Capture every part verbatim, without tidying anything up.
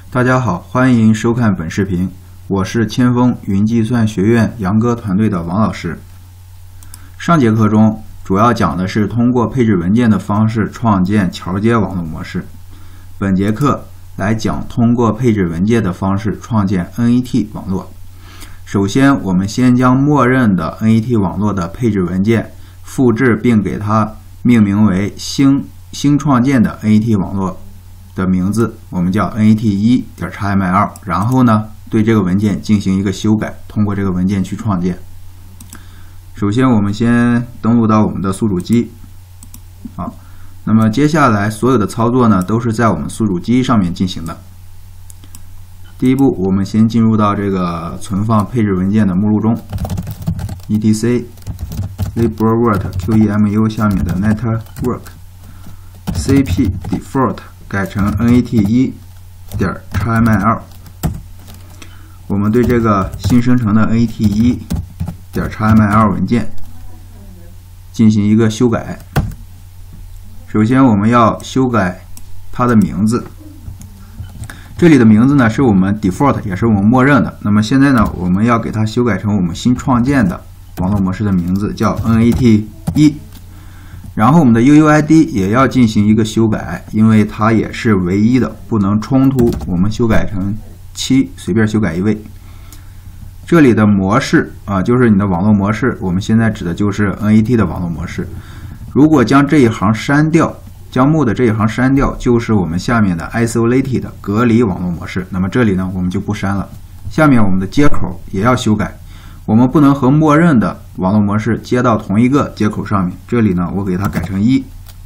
大家好，欢迎收看本视频，我是千锋云计算学院杨哥团队的王老师。上节课中主要讲的是通过配置文件的方式创建桥接网络模式，本节课来讲通过配置文件的方式创建 N E T 网络。首先，我们先将默认的 N E T 网络的配置文件复制并给它命名为新新创建的 N E T 网络的名字，我们叫 N E T 一点 X M L， 然后呢，对这个文件进行一个修改，通过这个文件去创建。首先，我们先登录到我们的宿主机，好，那么接下来所有的操作呢，都是在我们宿主机上面进行的。第一步，我们先进入到这个存放配置文件的目录中 ，etc libvirt qemu 下面的 network cp default 改成 N E T 一点 X M L， 我们对这个新生成的 N E T 一点 X M L 文件进行一个修改。首先，我们要修改它的名字。这里的名字呢是我们 default， 也是我们默认的。那么现在呢，我们要给它修改成我们新创建的网络模式的名字，叫 N E T 一。然后我们的 U U I D 也要进行一个修改，因为它也是唯一的，不能冲突。我们修改成七，随便修改一位。这里的模式啊，就是你的网络模式，我们现在指的就是 N E T 的网络模式。如果将这一行删掉，将目的这一行删掉，就是我们下面的 isolated 隔离网络模式。那么这里呢，我们就不删了。下面我们的接口也要修改，我们不能和默认的网络模式接到同一个接口上面。这里呢，我给它改成一。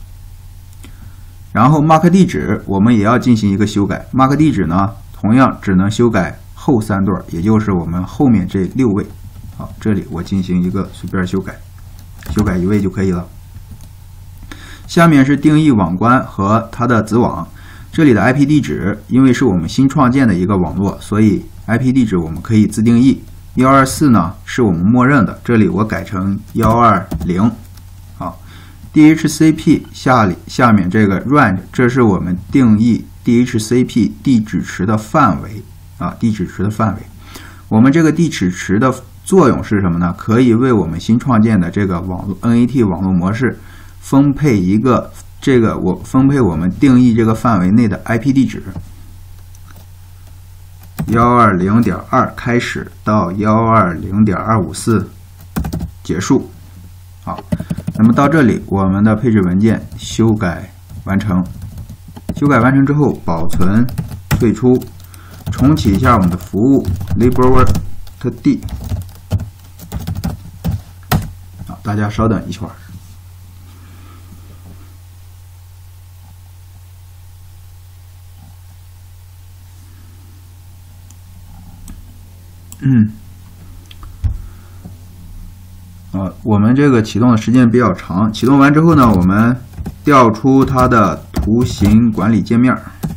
然后 M A C 地址我们也要进行一个修改 ，M A C 地址呢，同样只能修改后三段，也就是我们后面这六位。好，这里我进行一个随便修改，修改一位就可以了。下面是定义网关和它的子网，这里的 I P 地址，因为是我们新创建的一个网络，所以 I P 地址我们可以自定义。一二四呢是我们默认的，这里我改成一二零。好 ，D H C P 下里下面这个 range， 这是我们定义 D H C P 地址池的范围啊，地址池的范围。我们这个地址池的作用是什么呢？可以为我们新创建的这个网络 N E T 网络模式分配一个这个我分配我们定义这个范围内的 I P 地址。一二零点二 开始到一二零点二五四结束。好，那么到这里，我们的配置文件修改完成。修改完成之后，保存、退出，重启一下我们的服务 libvirt d。好，大家稍等一会儿。嗯，呃，我们这个启动的时间比较长。启动完之后呢，我们调出它的图形管理界面。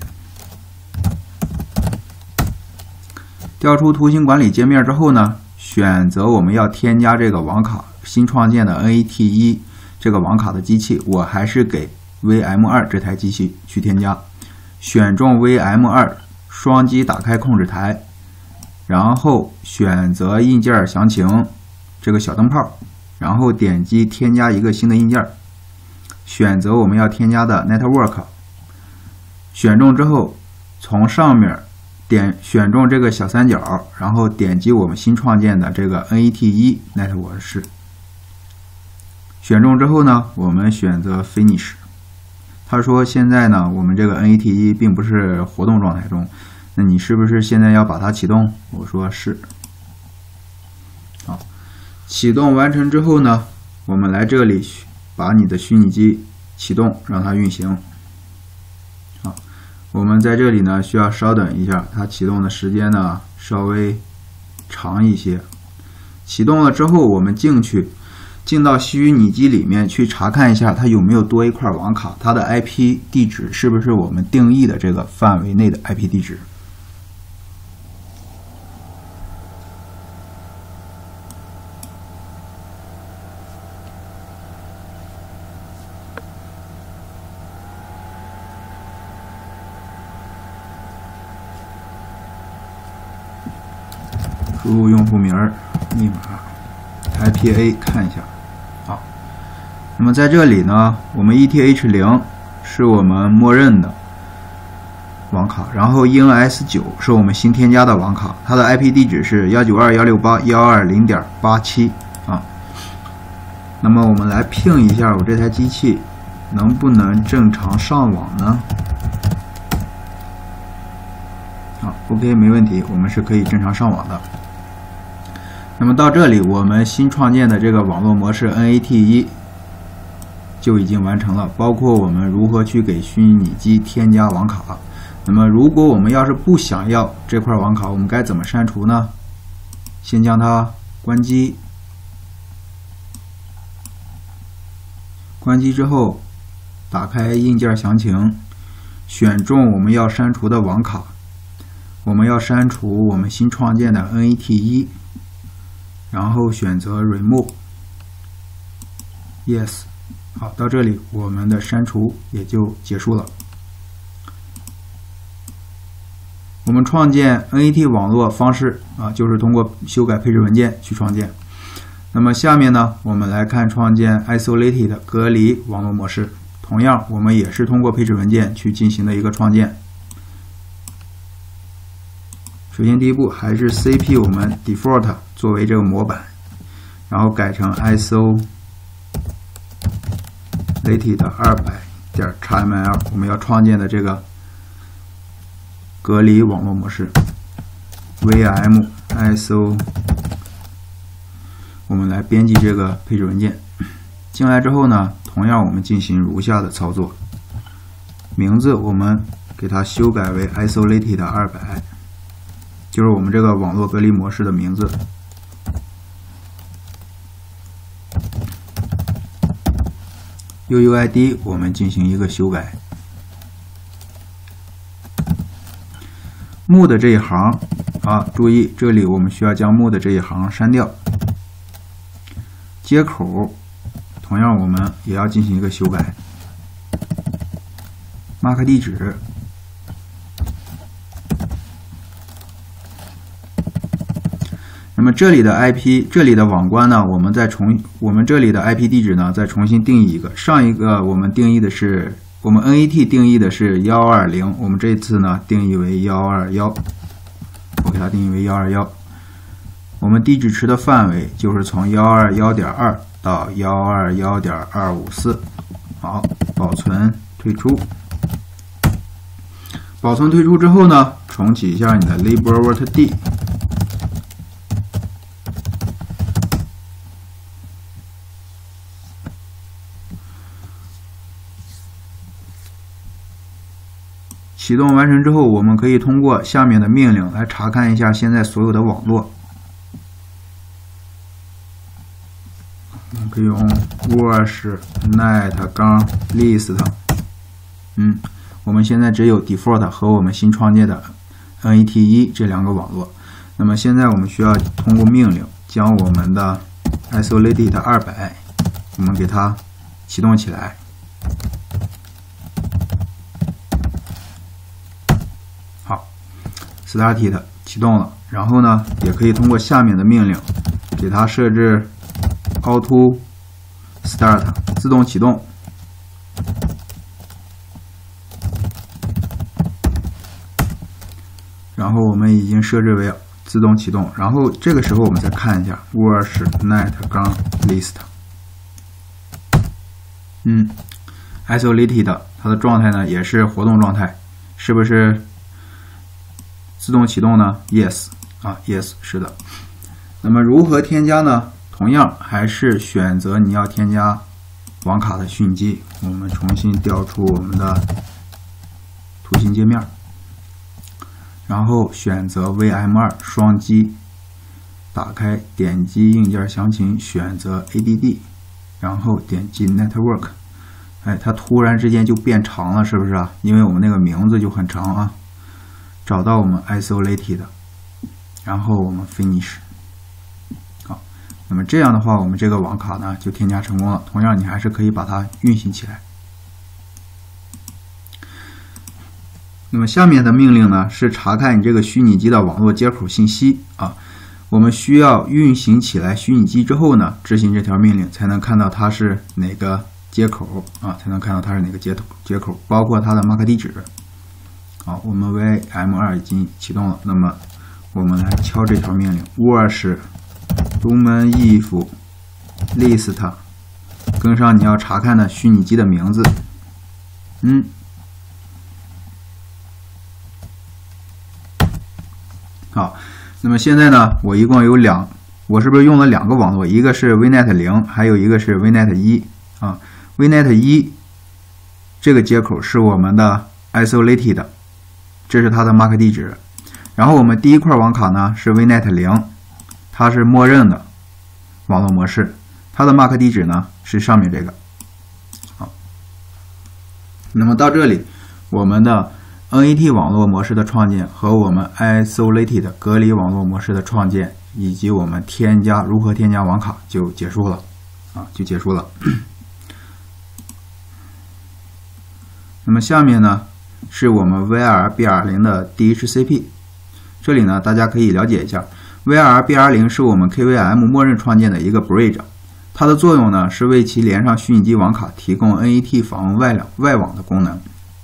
调出图形管理界面之后呢，选择我们要添加这个网卡，新创建的 N E T 一这个网卡的机器，我还是给 V M 二 这台机器去添加。选中 V M 二，双击打开控制台。然后选择硬件详情这个小灯泡，然后点击添加一个新的硬件，选择我们要添加的 network， 选中之后从上面点选中这个小三角，然后点击我们新创建的这个 N E T 一 network 式。选中之后呢，我们选择 finish。他说现在呢，我们这个 N E T 一 并不是活动状态中。那你是不是现在要把它启动？我说是。好，启动完成之后呢，我们来这里把你的虚拟机启动，让它运行。好，我们在这里呢需要稍等一下，它启动的时间呢稍微长一些。启动了之后，我们进去，进到虚拟机里面去查看一下它有没有多一块网卡，它的 I P 地址是不是我们定义的这个范围内的 I P 地址。 输入用户名、密码 I P A 看一下。好，那么在这里呢，我们 E T H 零 是我们默认的网卡，然后 E N S 九 是我们新添加的网卡，它的 I P 地址是 一九二一六八一二零点八七 啊。那么我们来ping一下我这台机器能不能正常上网呢？好 ，OK， 没问题，我们是可以正常上网的。那么到这里，我们新创建的这个网络模式 N A T 一 就已经完成了，包括我们如何去给虚拟机添加网卡。那么如果我们要是不想要这块网卡，我们该怎么删除呢？先将它关机，关机之后，打开硬件详情，选中我们要删除的网卡。我们要删除我们新创建的 N A T 一， 然后选择 Remove Yes。好，到这里我们的删除也就结束了。我们创建 N A T 网络方式啊，就是通过修改配置文件去创建。那么下面呢，我们来看创建 Isolated 隔离网络模式。同样，我们也是通过配置文件去进行的一个创建。首先第一步还是 C P 我们 Default 作为这个模板，然后改成 Isolated 二百点 X M L， 我们要创建的这个隔离网络模式 V M I S O， 我们来编辑这个配置文件。进来之后呢，同样我们进行如下的操作：名字我们给它修改为 Isolated 二百， 就是我们这个网络隔离模式的名字。U U I D 我们进行一个修改。目的这一行啊，注意这里我们需要将目的这一行删掉。接口同样我们也要进行一个修改。M A C 地址，那么这里的 I P， 这里的网关呢，我们再重我们这里的 I P 地址呢，再重新定义一个。上一个我们定义的是。我们 N A T 定义的是一二零，我们这次呢定义为一二一，我给它定义为一二一。我们地址池的范围就是从一二一点二到一二一点二五四。好，保存退出。保存退出之后呢，重启一下你的 libvirt。启动完成之后，我们可以通过下面的命令来查看一下现在所有的网络。我们可以用 wash net 杠 list。嗯，我们现在只有 default 和我们新创建的 N A T 一 这两个网络。那么现在我们需要通过命令将我们的 Isolated 二百，我们给它启动起来。Started 启动了，然后呢，也可以通过下面的命令给它设置 Auto Start 自动启动。然后我们已经设置为自动启动，然后这个时候我们再看一下 wash net 杠 list。嗯 ，Isolated 它的状态呢也是活动状态，是不是？自动启动呢 ？Yes 啊 ，Yes 是的。那么如何添加呢？同样还是选择你要添加网卡的虚拟机。我们重新调出我们的图形界面，然后选择 V M 二 双击，打开，点击硬件详情，选择 A D D， 然后点击 Network。哎，它突然之间就变长了，是不是啊？因为我们那个名字就很长啊。找到我们 Isolated， 然后我们 Finish。好，那么这样的话，我们这个网卡呢就添加成功了。同样，你还是可以把它运行起来。那么下面的命令呢是查看你这个虚拟机的网络接口信息啊。 我们需要运行起来虚拟机之后呢，执行这条命令才能看到它是哪个接口啊，才能看到它是哪个接口接口，包括它的 M A C 地址。好，我们 V M 二 已经启动了，那么我们来敲这条命令 wash domain if list， 跟上你要查看的虚拟机的名字。嗯，好，那么现在呢，我一共有两，我是不是用了两个网络？一个是 V net 零，还有一个是 V net 一啊。V net 一这个接口是我们的 isolated， 这是它的 M A C 地址。然后我们第一块网卡呢是 V net 零，它是默认的网络模式，它的 M A C 地址呢是上面这个。好，那么到这里，我们的 N A T 网络模式的创建和我们 isolated 隔离网络模式的创建，以及我们添加如何添加网卡就结束了啊，就结束了。那么下面呢是我们 V R B R 零 的 D H C P， 这里呢大家可以了解一下 ，V R B R 零 是我们 K V M 默认创建的一个 bridge， 它的作用呢是为其连上虚拟机网卡提供 N A T 访问外网外网的功能。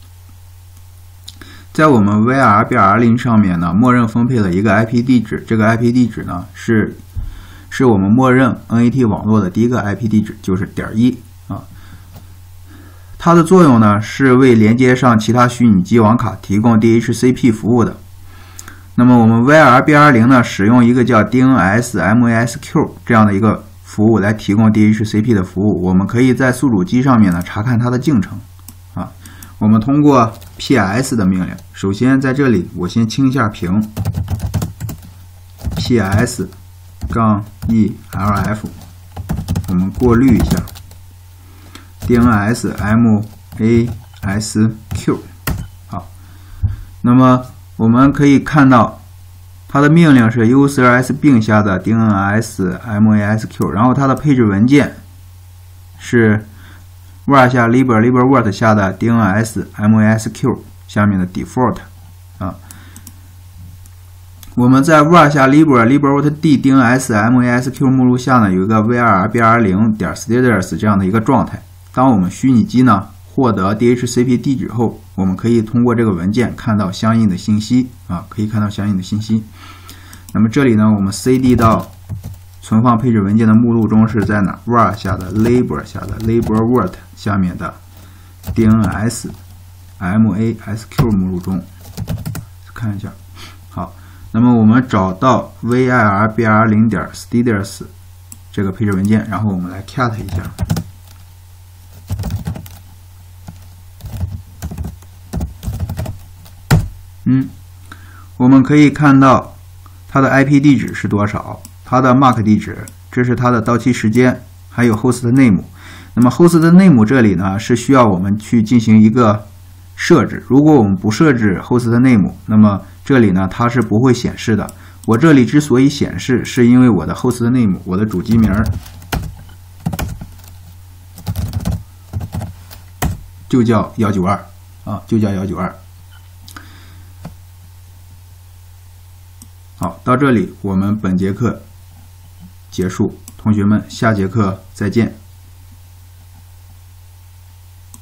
在我们 V R B R 零 上面呢，默认分配了一个 I P 地址，这个 I P 地址呢是是我们默认 N A T 网络的第一个 I P 地址，就是点一啊。它的作用呢是为连接上其他虚拟机网卡提供 D H C P 服务的。那么我们 V R B R 零 呢使用一个叫 D N S M A S Q 这样的一个服务来提供 D H C P 的服务。我们可以在宿主机上面呢查看它的进程啊。我们通过 P S 的命令，首先在这里我先清一下屏 ，P S 杠 E L F， 我们过滤一下 D N S M A S Q。好，那么我们可以看到它的命令是 user s 并下的 D N S M A S Q， 然后它的配置文件是 var 下 lib libwort 下的 D N S M A S Q 下面的 default 啊。我们在 var 下 lib libwort d D N S M A S Q 目录下呢有一个 V R B R 零 点 status 这样的一个状态。当我们虚拟机呢获得 D H C P 地址后，我们可以通过这个文件看到相应的信息啊，可以看到相应的信息。那么这里呢，我们 C D 到存放配置文件的目录中是在哪 ？var 下的 lib 下的 libwort 下面的 D N S M A S Q 目录中，看一下。好，那么我们找到 V R B R 零 点 status 这个配置文件，然后我们来 cat 一下。嗯，我们可以看到它的 I P 地址是多少，它的 M A C 地址，这是它的到期时间，还有 host name。那么 host name 这里呢是需要我们去进行一个设置，如果我们不设置 host name， 那么这里呢它是不会显示的。我这里之所以显示，是因为我的 host name， 我的主机名就叫一九二啊，就叫一九二。好，到这里我们本节课结束，同学们下节课再见。